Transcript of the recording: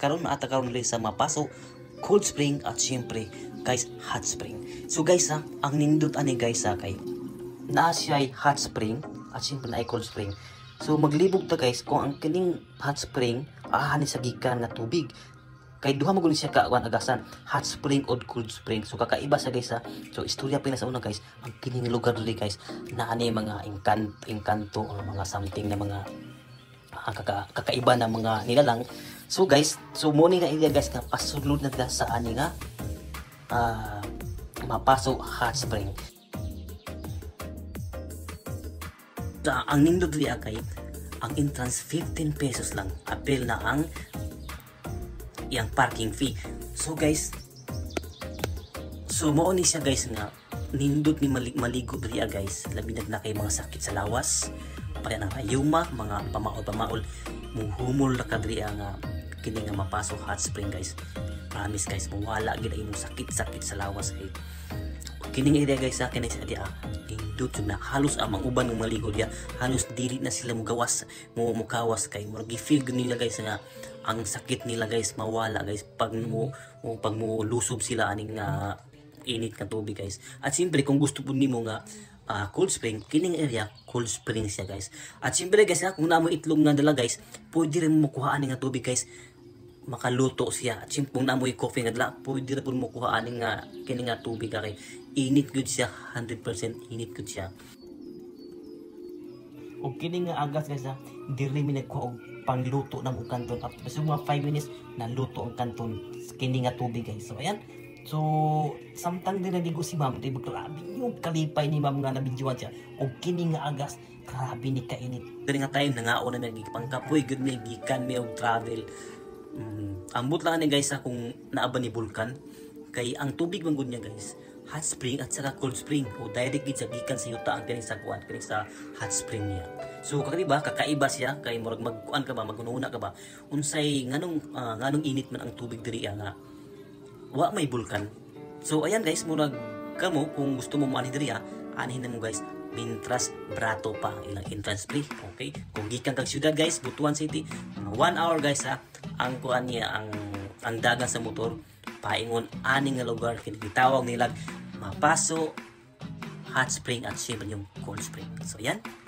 karon ata karon diri sa Mapaso cold spring at syempre guys hot spring. So guys ang nindot ani guys kay naa siya ay hot spring at syempre na ay cold spring. So maglibog ta guys kung ang kining hot spring ani sa gikan nga tubig. Kay duha mo siya kawan agasan hot spring o cold spring. So kakaiba sa guys So istorya pila sa una guys, ang kining lugar diri guys naa ni mga engkanto o mga something na mga kakaiba na mga nilalang. So guys, so mo ni nga area guys nga pasulod na dila sa ani nga Mapaso hot spring. Ang nindot diri kay ang entrance 15 pesos lang. Apil na ang yang parking fee. So guys, so mo ni siya guys nga nindot ni maligo diri guys. Labi na kay mga sakit sa lawas, pala nang ayuma, mga pamaol muhumol na kadri nga kini nga Mapaso hot spring guys. Promise guys, mawala gid imong sakit sa lawas kay kining area guys kini sa dia indot na halos amang uban ng maligo dia halos dili na sila mugawas mukawas kay murag gi-feel nila guys nga ang sakit nila guys mawala guys pag mo lusob sila aning init nga tubig guys. At siyempre kung gusto pud nimo nga cold spring, kining area cold spring siya guys. At siyempre guys kung namo itlog nga dala guys, pwede rin mo kuha ani nga tubig guys, makaluto siya. At siyempre kung namo coffee nga dala, pwede rin pud mo kuha ani nga kining nga tubig kay init good siya, 100% init good siya. O kining nga agas guys diri mi nagkuha og pangluto ng kanton after so mga 5 minutes na luto ang kanton kining nga tubig guys. So ayan. So, samtang dinaligo si ma'am, ito grabe yung kalipay ni ma'am nga nabidyoan siya. O kining nga agas, grabe ni kainit. Dari nga tayo nangaon na nagipangkapoy, good may gikan may og travel. Ambot lang ni guys kung naaba ni Vulcan. Kay ang tubig manggod niya guys, hot spring at saka cold spring. O direct gid sa gikan sa yuta ang kining sa kuan, kining sa hot spring niya. So kakaiba siya kay murag magkuan ka ba, magununa ka ba. Unsay nganong init man ang tubig diri nga wa may Vulcan. So ayan guys, murag kamo kung gusto mo maani diri anihin na mo guys Mintras Brato pa ilang entrance fee. Okay, kung gikan kag syudad guys Butuan City 1 hour guys ang kuan niya ang dagan sa motor paingon ani nga lugar kini gitawag nila Mapaso hot spring at syempre yung cold spring. So yan